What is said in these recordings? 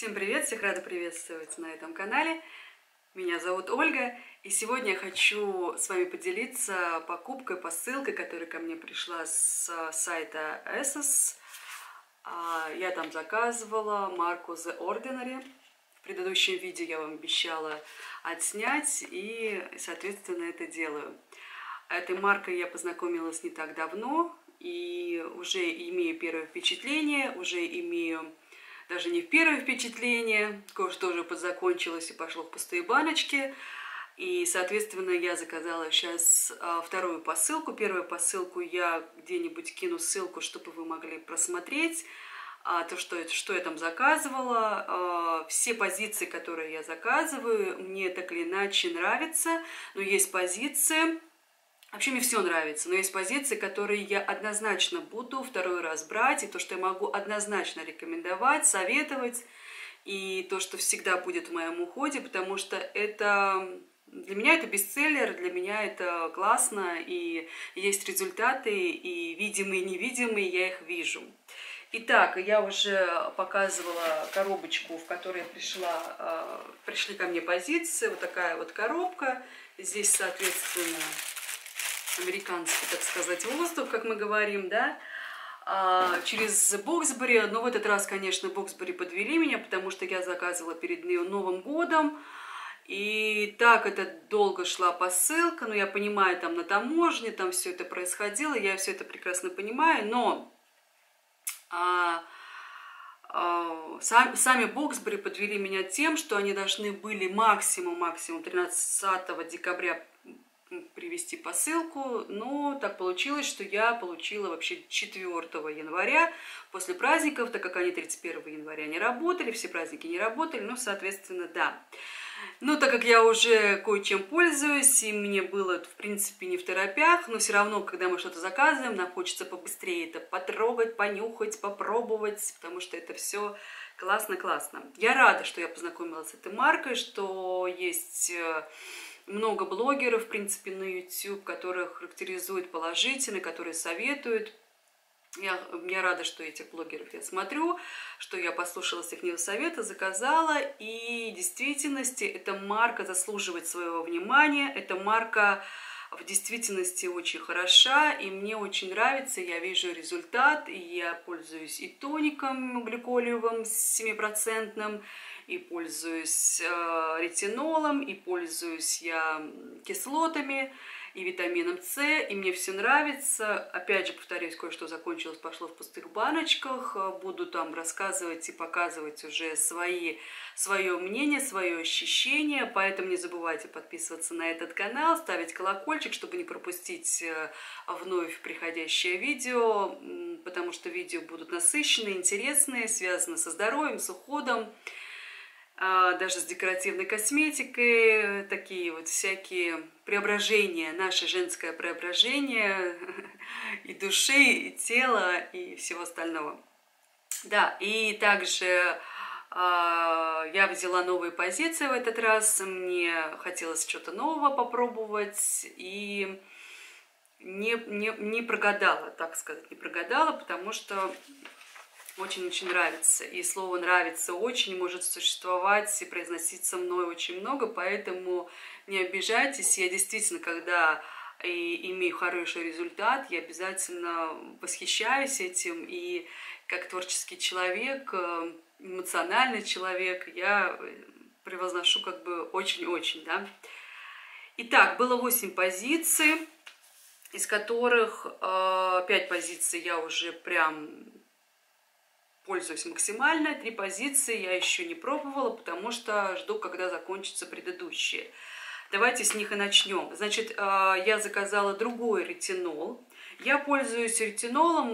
Всем привет! Всех рада приветствовать на этом канале. Меня зовут Ольга, и сегодня я хочу с вами поделиться покупкой, посылкой, которая ко мне пришла с сайта ASOS. Я там заказывала марку The Ordinary. В предыдущем видео я вам обещала отснять, и, соответственно, это делаю. Этой маркой я познакомилась не так давно, и уже имею первое впечатление, уже имею даже не в первое впечатление, кое-что уже подзакончилось и пошло в пустые баночки. И, соответственно, я заказала сейчас вторую посылку. Первую посылку я где-нибудь кину ссылку, чтобы вы могли просмотреть что я там заказывала. Все позиции, которые я заказываю, мне так или иначе нравятся, но есть позиции... Вообще мне все нравится, но есть позиции, которые я однозначно буду второй раз брать, и то, что я могу однозначно рекомендовать, советовать, и то, что всегда будет в моем уходе, потому что это для меня это бестселлер, для меня это классно, и есть результаты, и видимые, и невидимые, я их вижу. Итак, я уже показывала коробочку, в которой пришли ко мне позиции, вот такая вот коробка, здесь, соответственно, американский, так сказать, воздух, как мы говорим, да, через Боксбери. Но в этот раз, конечно, Боксбери подвели меня, потому что я заказывала перед Новым годом. И так это долго шла посылка, но я понимаю, там на таможне, там все это происходило, я все это прекрасно понимаю, но сами Боксбери подвели меня тем, что они должны были максимум 13 декабря привезти посылку, но так получилось, что я получила вообще 4 января, после праздников, так как они 31 января не работали, все праздники не работали, ну, соответственно, да. Но так как я уже кое-чем пользуюсь, и мне было, в принципе, не в торопях, но все равно, когда мы что-то заказываем, нам хочется побыстрее это потрогать, понюхать, попробовать, потому что это все классно-классно. Я рада, что я познакомилась с этой маркой, что есть много блогеров, в принципе, на YouTube, которых характеризуют положительно, которые советуют. Я рада, что этих блогеров я смотрю, что я послушалась их совета, заказала. И в действительности эта марка заслуживает своего внимания. Эта марка в действительности очень хороша, и мне очень нравится. Я вижу результат, и я пользуюсь и тоником гликолиевым 7%, и пользуюсь ретинолом, и пользуюсь я кислотами, и витамином С, и мне все нравится. Опять же, повторюсь, кое-что закончилось, пошло в пустых баночках. Буду там рассказывать и показывать уже свое мнение, свое ощущение. Поэтому не забывайте подписываться на этот канал, ставить колокольчик, чтобы не пропустить вновь приходящее видео, потому что видео будут насыщенные, интересные, связаны со здоровьем, с уходом, даже с декоративной косметикой, такие вот всякие преображения, наше женское преображение и души, и тела, и всего остального. Да, и также я взяла новые позиции в этот раз, мне хотелось что-то нового попробовать, и не прогадала, так сказать, не прогадала, потому что очень-очень нравится. И слово «нравится» очень может существовать и произноситься мной очень много, поэтому не обижайтесь. Я действительно, когда имею хороший результат, я обязательно восхищаюсь этим. И как творческий человек, эмоциональный человек, я превозношу как бы очень-очень, да. Итак, было 8 позиций, из которых 5 позиций я уже прям пользуюсь максимально. 3 позиции я еще не пробовала, потому что жду, когда закончатся предыдущие. Давайте с них и начнем. Значит, я заказала другой ретинол. Я пользуюсь ретинолом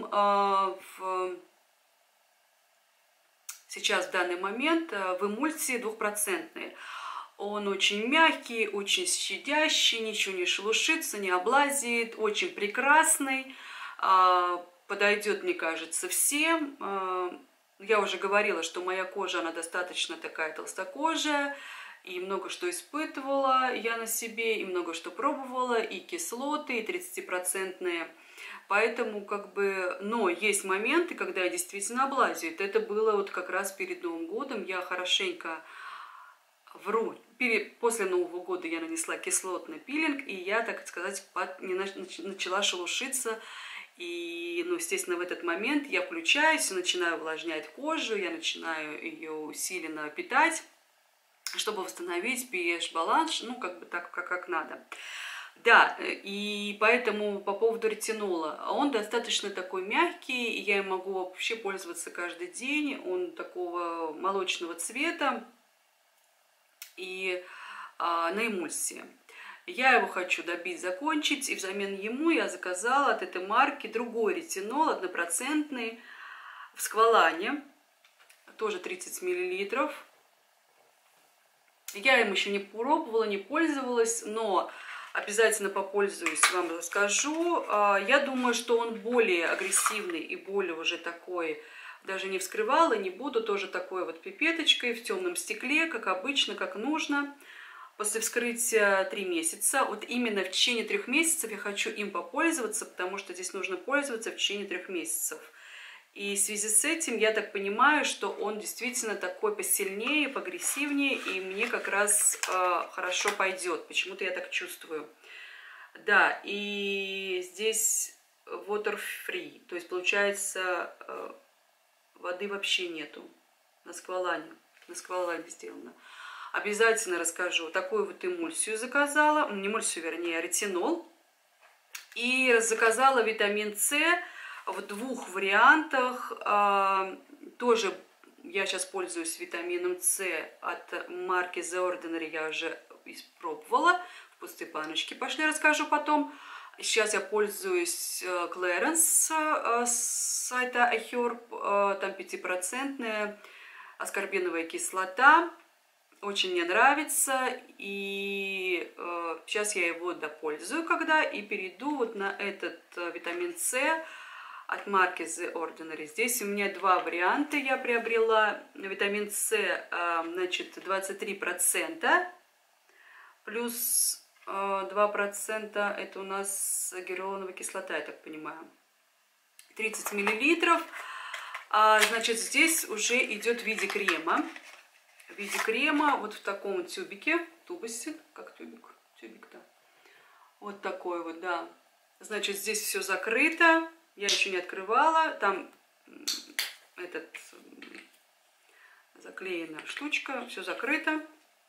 сейчас в данный момент в эмульсии 2%. Он очень мягкий, очень щадящий, ничего не шелушится, не облазит, очень прекрасный. Подойдет, мне кажется, всем. Я уже говорила, что моя кожа, она достаточно такая толстокожая, и много что испытывала я на себе, и много что пробовала, и кислоты, и 30%. Поэтому как бы, но есть моменты, когда я действительно облазит. Это было вот как раз перед Новым годом. Я хорошенько после Нового года я нанесла кислотный пилинг, и я, так сказать, начала шелушиться. И, ну, естественно, в этот момент я включаюсь, начинаю увлажнять кожу, я начинаю ее усиленно питать, чтобы восстановить pH-баланс, ну, как бы так, как надо. Да, и поэтому по поводу ретинола, он достаточно такой мягкий, и я им могу вообще пользоваться каждый день, он такого молочного цвета и на эмульсии. Я его хочу добить, закончить, и взамен ему я заказала от этой марки другой ретинол, 1% в сквалане, тоже 30 мл. Я им еще не пробовала, не пользовалась, но обязательно попользуюсь, вам расскажу. Я думаю, что он более агрессивный и более уже такой, даже не вскрывала, не буду, тоже такой вот пипеточкой в темном стекле, как обычно, как нужно. После вскрытия 3 месяца, вот именно в течение 3 месяцев я хочу им попользоваться, потому что здесь нужно пользоваться в течение 3 месяцев. И в связи с этим я так понимаю, что он действительно такой посильнее, поагрессивнее, и мне как раз хорошо пойдет. Почему-то я так чувствую. Да, и здесь water free, то есть получается воды вообще нету. На сквалане сделано. Обязательно расскажу. Такую вот эмульсию заказала, не эмульсию, вернее, ретинол. И заказала витамин С в 2 вариантах. Тоже я сейчас пользуюсь витамином С от марки The Ordinary. Я уже испробовала. В пустые баночки пошли, расскажу потом. Сейчас я пользуюсь Clarins с сайта iHerb. Там 5% аскорбиновая кислота. Очень мне нравится, и сейчас я его допользую и перейду вот на этот витамин С от марки The Ordinary. Здесь у меня 2 варианта я приобрела. Витамин С, значит, 23%, плюс 2% это у нас гиалуроновая кислота, я так понимаю. 30 мл. Значит, здесь уже идет в виде крема. В виде крема, вот в таком тюбике, тубусе, как тюбик, да. Вот такой вот, да. Значит, здесь все закрыто, я еще не открывала, там заклеена штучка, все закрыто.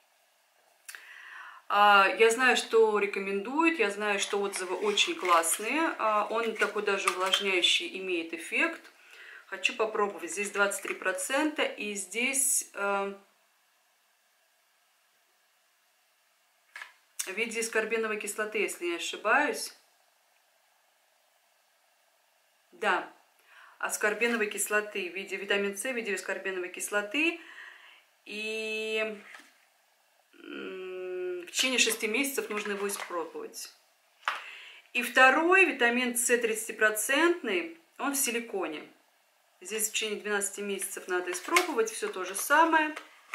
Я знаю, что рекомендуют, я знаю, что отзывы очень классные, он такой даже увлажняющий имеет эффект. Хочу попробовать, здесь 23%, и здесь... в виде аскорбиновой кислоты, если не ошибаюсь. Да, аскорбиновой кислоты в виде витамин С, в виде аскорбиновой кислоты. И в течение 6 месяцев нужно его испробовать. И второй, витамин С 30%, он в силиконе. Здесь в течение 12 месяцев надо испробовать, все то же самое.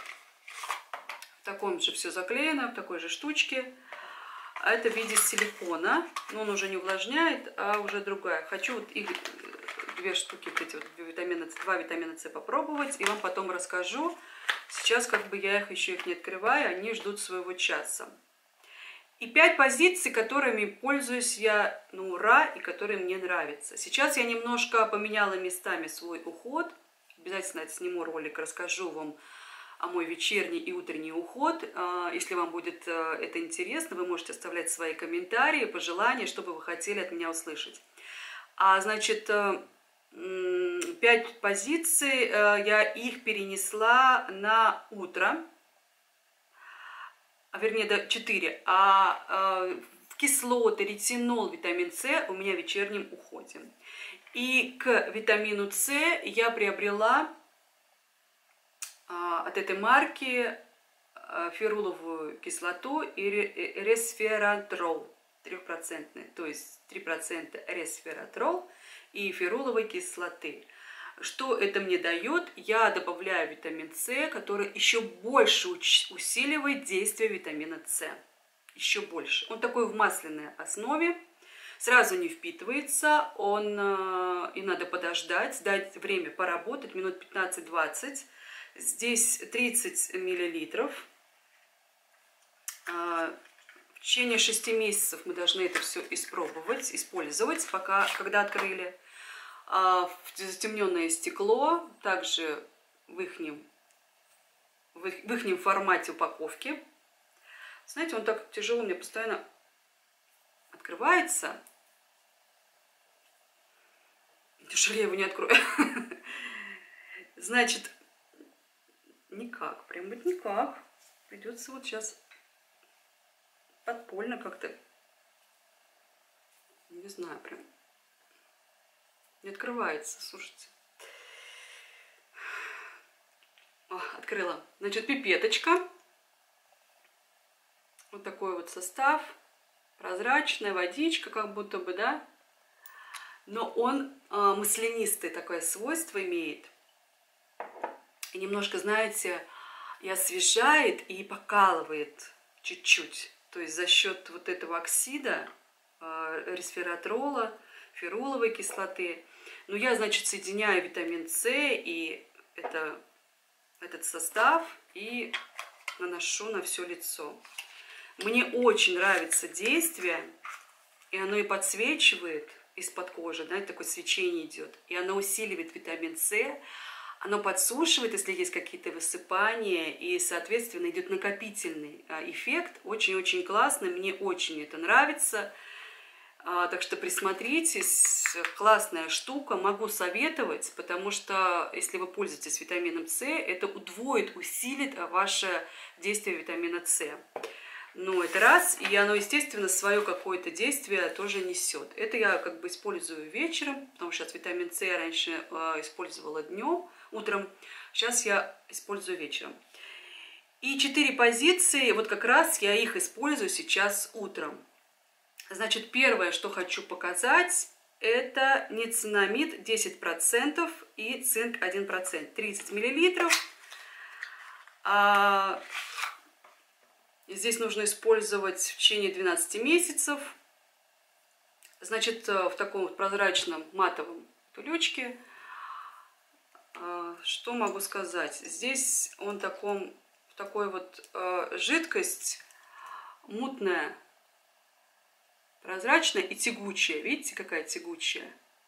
В таком же все заклеено, в такой же штучке. А это в виде силикона. Но он уже не увлажняет, а уже другая. Хочу вот их 2 штуки, эти вот 2 витамина С попробовать. И вам потом расскажу. Сейчас как бы я еще их не открываю, они ждут своего часа. И 5 позиций, которыми пользуюсь я на ура и которые мне нравятся. Сейчас я немножко поменяла местами свой уход. Обязательно сниму ролик, расскажу вам о мой вечерний и утренний уход. Если вам будет это интересно, вы можете оставлять свои комментарии, пожелания, что бы вы хотели от меня услышать. Значит, 5 позиций, я их перенесла на утро, вернее, 4, кислоты, ретинол, витамин С у меня в вечернем уходе. И к витамину С я приобрела от этой марки феруловую кислоту и ресвератрол 3%, то есть 3% ресвератрол и феруловой кислоты. Что это мне дает? Я добавляю витамин С, который еще больше усиливает действие витамина С. Еще больше. Он такой в масляной основе. Сразу не впитывается, и надо подождать, дать время поработать, минут 15-20. Здесь 30 миллилитров. В течение 6 месяцев мы должны это все использовать, когда открыли. В затемненное стекло, также в ихнем формате упаковки. Знаете, он так тяжело мне постоянно открывается. Неужели я его не открою? Значит, никак, прям вот никак. Придется вот сейчас подпольно как-то, не знаю, прям не открывается, слушайте. О, открыла. Значит, пипеточка. Вот такой вот состав. Прозрачная водичка, как будто бы, да? Но он маслянистое такое свойство имеет. И немножко, знаете, и освежает, и покалывает чуть-чуть. То есть за счет вот этого оксида, ресвератрола, феруловой кислоты. Но я, значит, соединяю витамин С и этот состав и наношу на все лицо. Мне очень нравится действие, и оно и подсвечивает из-под кожи, да, такое свечение идет, и оно усиливает витамин С, оно подсушивает, если есть какие-то высыпания, и, соответственно, идет накопительный эффект. Очень-очень классно, мне очень это нравится. Так что присмотритесь, классная штука, могу советовать, потому что если вы пользуетесь витамином С, это удвоит, усилит ваше действие витамина С. Ну, это раз, и оно, естественно, свое какое-то действие тоже несет. Это я как бы использую вечером, потому что сейчас витамин С я раньше использовала днем, утром, сейчас я использую вечером. И 4 позиции, вот как раз я их использую сейчас утром. Значит, первое, что хочу показать, это ниацинамид 10% и цинк 1%, 30 мл. Здесь нужно использовать в течение 12 месяцев. Значит, в таком вот прозрачном матовом тулечке. Что могу сказать? Здесь он такой вот жидкость мутная, прозрачная и тягучая. Видите, какая тягучая?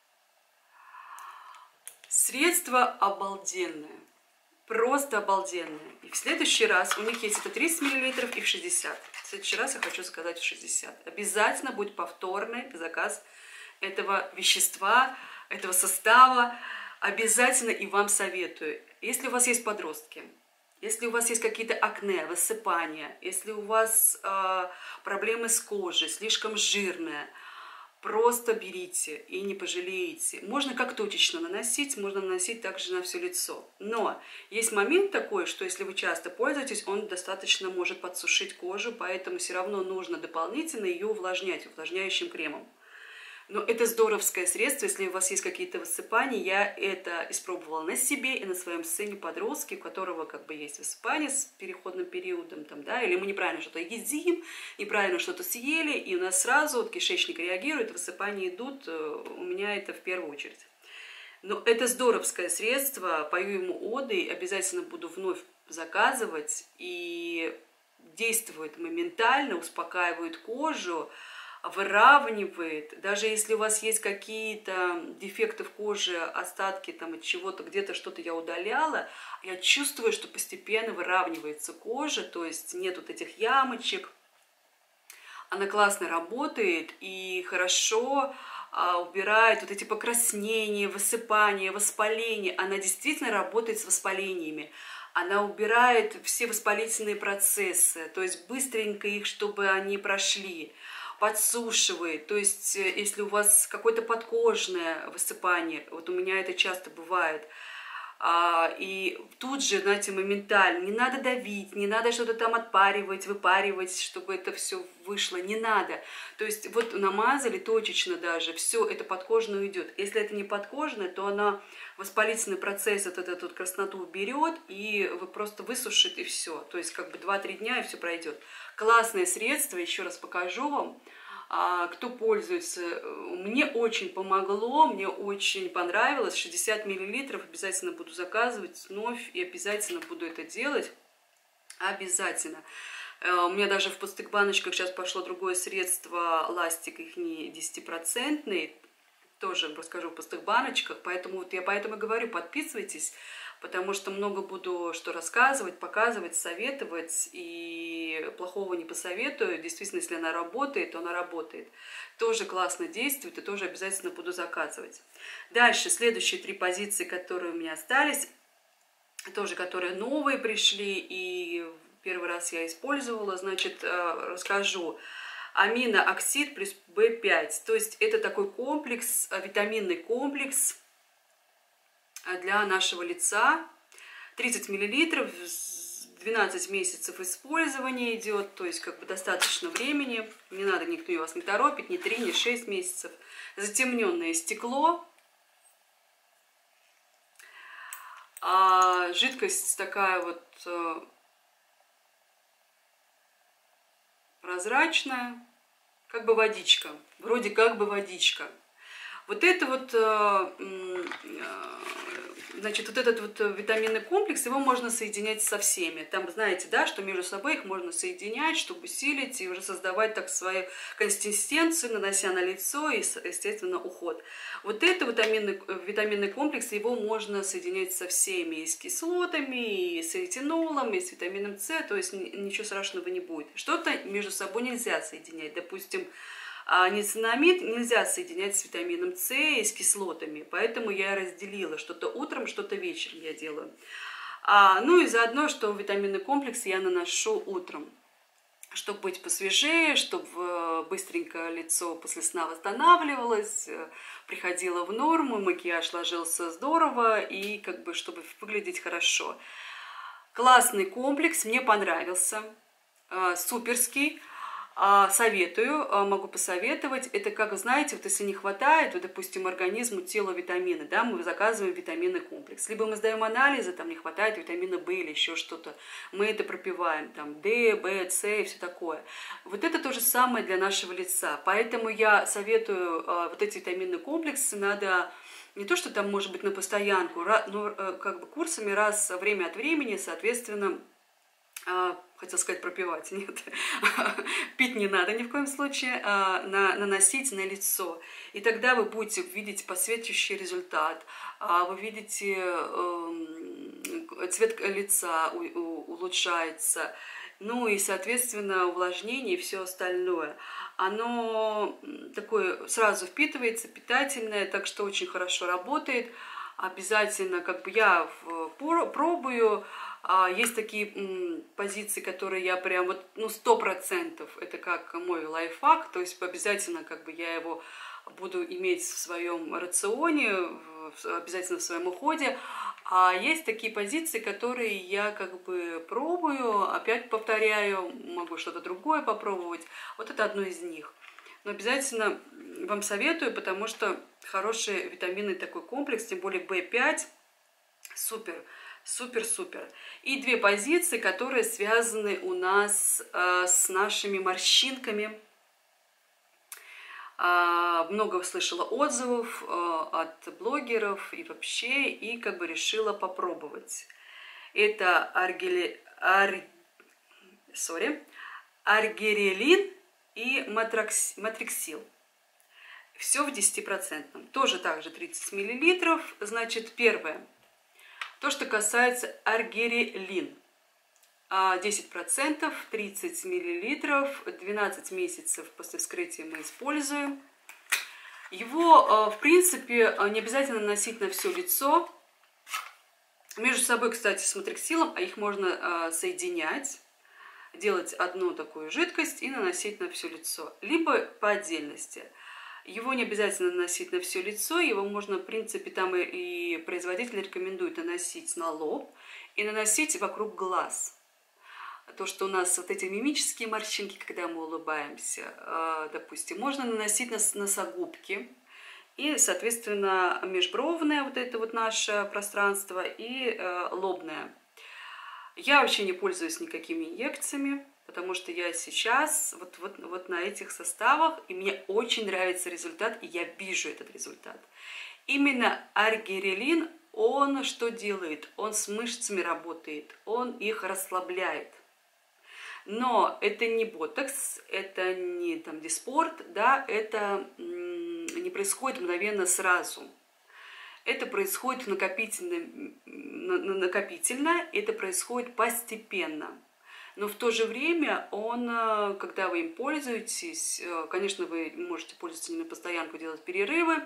Средство обалденное. Просто обалденное. И в следующий раз, у них есть это 30 мл и в 60. В следующий раз я хочу заказать в 60. Обязательно будет повторный заказ этого вещества, этого состава. Обязательно и вам советую. Если у вас есть подростки, если у вас есть какие-то акне, высыпания, если у вас проблемы с кожей, слишком жирная, просто берите и не пожалеете. Можно как точечно наносить, можно наносить также на все лицо. Но есть момент такой, что если вы часто пользуетесь, он достаточно может подсушить кожу, поэтому все равно нужно дополнительно ее увлажнять увлажняющим кремом. Но это здоровское средство, если у вас есть какие-то высыпания. Я это испробовала на себе и на своем сыне-подростке, у которого как бы есть высыпания с переходным периодом, там, да, или мы неправильно что-то едим, неправильно что-то съели, и у нас сразу вот кишечник реагирует, высыпания идут, у меня это в первую очередь. Но это здоровское средство, пою ему оды, обязательно буду вновь заказывать, и действует моментально, успокаивает кожу, выравнивает. Даже если у вас есть какие-то дефекты в коже, остатки там от чего-то, где-то что-то я удаляла, я чувствую, что постепенно выравнивается кожа, то есть нет вот этих ямочек. Она классно работает и хорошо убирает вот эти покраснения, высыпания, воспаления. Она действительно работает с воспалениями. Она убирает все воспалительные процессы, то есть быстренько их, чтобы они прошли. Подсушивает, то есть если у вас какое-то подкожное высыпание, вот у меня это часто бывает, И тут же, знаете, моментально, не надо давить, не надо что-то там отпаривать, выпаривать, чтобы это все вышло, не надо. То есть вот намазали точечно даже, все это под кожу идет. Если это не подкожное, то она воспалительный процесс, вот эту вот красноту берет, и вы просто высушит, и все. То есть как бы 2-3 дня, и все пройдет. Классное средство, еще раз покажу вам. Кто пользуется, мне очень помогло, мне очень понравилось, 60 мл, обязательно буду заказывать вновь и обязательно буду это делать, обязательно. У меня даже в пустых баночках сейчас пошло другое средство, ластик их не 10%, тоже расскажу в пустых баночках, поэтому вот я поэтому и говорю, подписывайтесь, потому что много буду что рассказывать, показывать, советовать, и плохого не посоветую. Действительно, если она работает, то она работает. Тоже классно действует, и тоже обязательно буду заказывать. Дальше, следующие 3 позиции, которые у меня остались, тоже которые новые пришли, и первый раз я использовала, значит, расскажу. Аминооксид плюс В5, то есть это такой комплекс, витаминный комплекс для нашего лица. 30 мл, 12 месяцев использования идет, то есть как бы достаточно времени. Не надо, никто вас не торопит, ни 3, ни 6 месяцев. Затемненное стекло. Жидкость такая вот прозрачная, как бы водичка, вроде как бы водичка. Вот это вот, значит, вот этот вот витаминный комплекс, его можно соединять со всеми. Там, знаете, да, что между собой их можно соединять, чтобы усилить и уже создавать так свою консистенцию, нанося на лицо и, естественно, уход. Вот это витаминный комплекс, его можно соединять со всеми, и с кислотами, и с ретинолом, и с витамином С, то есть ничего страшного не будет. Что-то между собой нельзя соединять, допустим, ниацинамид нельзя соединять с витамином С и с кислотами, поэтому я разделила, что-то утром, что-то вечером я делаю. Ну и заодно, что витаминный комплекс я наношу утром, чтобы быть посвежее, чтобы быстренько лицо после сна восстанавливалось, приходило в норму, макияж ложился здорово и как бы чтобы выглядеть хорошо. Классный комплекс, мне понравился, суперский. Советую, могу посоветовать. Это как, знаете, вот если не хватает, вот, допустим, организму, телу витамины, да, мы заказываем витаминный комплекс. Либо мы сдаем анализы, там не хватает витамина В или еще что-то. Мы это пропиваем, там, D, B, C и все такое. Вот это то же самое для нашего лица. Поэтому я советую вот эти витаминные комплексы, надо не то, что там может быть на постоянку, но как бы курсами раз время от времени, соответственно, хотел сказать пропивать, нет, пить не надо ни в коем случае, наносить на лицо. И тогда вы будете видеть посвечивающий результат, вы видите цвет лица улучшается, ну и, соответственно, увлажнение и все остальное. Оно такое сразу впитывается, питательное, так что очень хорошо работает. Обязательно, как бы я пробую. Есть такие позиции, которые я прям вот, ну, 100%, это как мой лайфхак, то есть обязательно как бы я его буду иметь в своем рационе, обязательно в своем уходе. А есть такие позиции, которые я как бы пробую, опять повторяю, могу что-то другое попробовать. Вот это одно из них. Но обязательно вам советую, потому что хороший витаминный такой комплекс, тем более В5, супер. Супер-супер. И 2 позиции, которые связаны у нас с нашими морщинками. Много слышала отзывов от блогеров и вообще, и как бы решила попробовать. Это аргирелин и матриксил. Все в 10%. Тоже также 30 мл. Значит, первое. То, что касается аргирелин. 10%, 30 мл, 12 месяцев после вскрытия мы используем. Его, в принципе, не обязательно наносить на все лицо. Между собой, кстати, с матриксилом, а их можно соединять, делать одну такую жидкость и наносить на все лицо. Либо по отдельности. Его не обязательно наносить на все лицо, его можно, в принципе, там и производитель рекомендует наносить на лоб и наносить вокруг глаз. То, что у нас вот эти мимические морщинки, когда мы улыбаемся, допустим, можно наносить на носогубки и, соответственно, межбровное вот это вот наше пространство и лобное. Я вообще не пользуюсь никакими инъекциями, потому что я сейчас вот на этих составах, и мне очень нравится результат, и я вижу этот результат. Именно аргирелин, он что делает? Он с мышцами работает, он их расслабляет. Но это не ботокс, это не там диспорт, да, это не происходит мгновенно сразу. Это происходит накопительно, это происходит постепенно. Но в то же время он, когда вы им пользуетесь, конечно, вы можете пользоваться на постоянку, делать перерывы,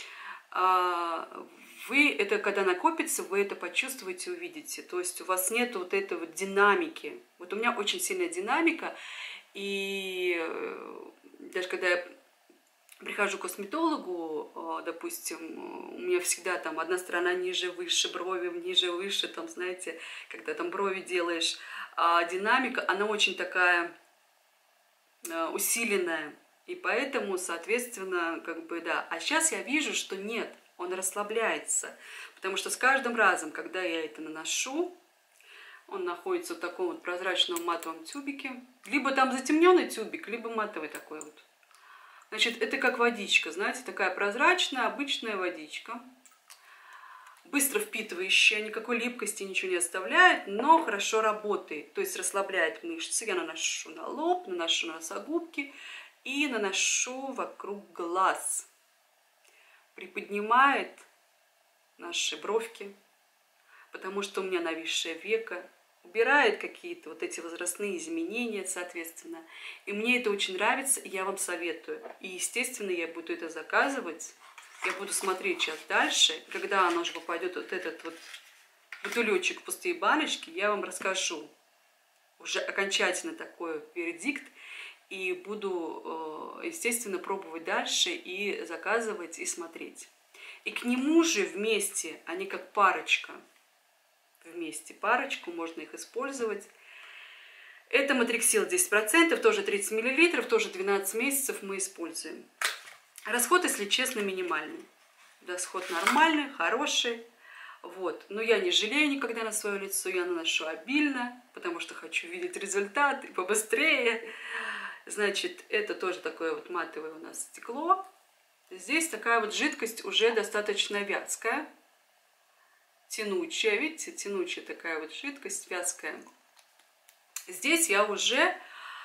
вы это, когда накопится, вы это почувствуете, увидите. То есть у вас нет вот этой вот динамики. Вот у меня очень сильная динамика, и даже когда я прихожу к косметологу, допустим, у меня всегда там одна сторона ниже, выше, брови ниже, выше, там, знаете, когда там брови делаешь, динамика, она очень такая усиленная, и поэтому, соответственно, как бы, да. А сейчас я вижу, что нет, он расслабляется, потому что с каждым разом, когда я это наношу, он находится в таком вот прозрачном матовом тюбике, либо там затемненный тюбик, либо матовый такой вот. Значит, это как водичка, знаете, такая прозрачная, обычная водичка. Быстро впитывающая, никакой липкости, ничего не оставляет, но хорошо работает. То есть расслабляет мышцы. Я наношу на лоб, наношу на носогубки и наношу вокруг глаз. Приподнимает наши бровки, потому что у меня нависшее веко. Убирает какие-то вот эти возрастные изменения, соответственно. И мне это очень нравится, и я вам советую. И, естественно, я буду это заказывать. Я буду смотреть сейчас дальше. Когда оно же попадет, вот этот вот бутылечек в пустые баночки, я вам расскажу уже окончательно такой вердикт. И буду, естественно, пробовать дальше и заказывать, и смотреть. И к нему же вместе, они как парочка, вместе парочку, можно их использовать. Это матриксил 10%, тоже 30 мл, тоже 12 месяцев мы используем. Расход, если честно, минимальный. Расход нормальный, хороший. Вот. Но я не жалею никогда на свое лицо, я наношу обильно, потому что хочу видеть результат и побыстрее. Значит, это тоже такое вот матовое у нас стекло. Здесь такая вот жидкость уже достаточно вязкая. Тянучая, видите, тянучая такая вот жидкость, вязкая. Здесь я уже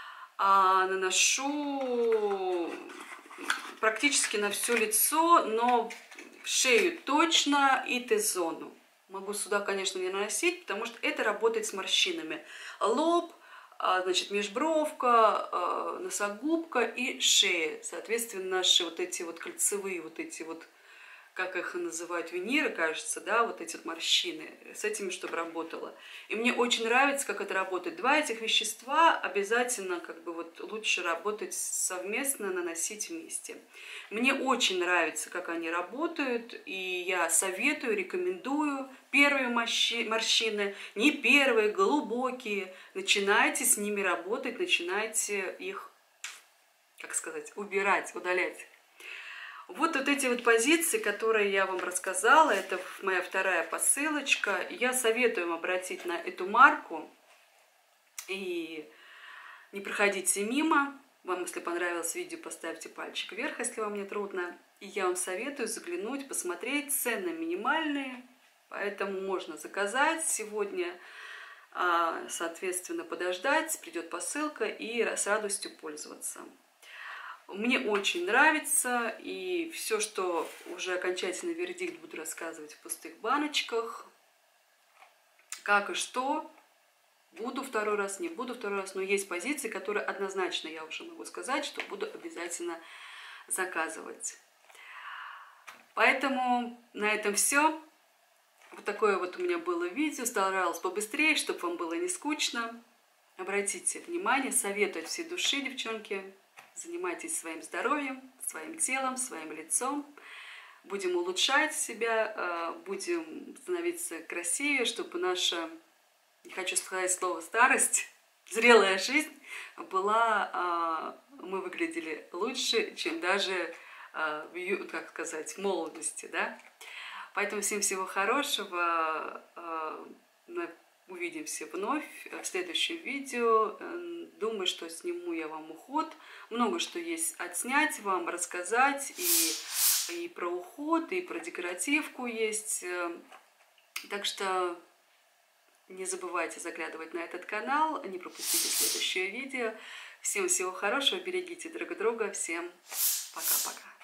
наношу практически на все лицо, но шею точно и Т-зону. Могу сюда, конечно, не наносить, потому что это работает с морщинами. Лоб, значит, межбровка, носогубка и шея. Соответственно, наши вот эти вот кольцевые, вот эти вот, как их называют, виниры, кажется, да, вот эти вот морщины, с этими, чтобы работало. И мне очень нравится, как это работает. Два этих вещества обязательно, как бы вот лучше работать совместно, наносить вместе. Мне очень нравится, как они работают, и я советую, рекомендую. Первые морщины, не первые, глубокие. Начинайте с ними работать, начинайте их, как сказать, убирать, удалять. Вот эти вот позиции, которые я вам рассказала, это моя вторая посылочка. Я советую вам обратить на эту марку и не проходите мимо. Вам, если понравилось видео, поставьте пальчик вверх, если вам не трудно. И я вам советую заглянуть, посмотреть. Цены минимальные, поэтому можно заказать сегодня, соответственно, подождать, придет посылка и с радостью пользоваться. Мне очень нравится, и все, что уже окончательный вердикт, буду рассказывать в пустых баночках. Как и что, буду второй раз, не буду второй раз, но есть позиции, которые однозначно, я уже могу сказать, что буду обязательно заказывать. Поэтому на этом все. Вот такое вот у меня было видео. Старалась побыстрее, чтобы вам было не скучно. Обратите внимание, советую от всей души, девчонки. занимайтесь своим здоровьем, своим телом, своим лицом. Будем улучшать себя, будем становиться красивее, чтобы наша, не хочу сказать слово старость, зрелая жизнь была, мы выглядели лучше, чем даже, как сказать, в молодости, да? Поэтому всем всего хорошего, увидимся вновь в следующем видео. Думаю, что сниму я вам уход, много что есть отснять вам, рассказать, и про уход, и про декоративку есть, так что не забывайте заглядывать на этот канал, не пропустите следующее видео. Всем всего хорошего, берегите друг друга, всем пока-пока.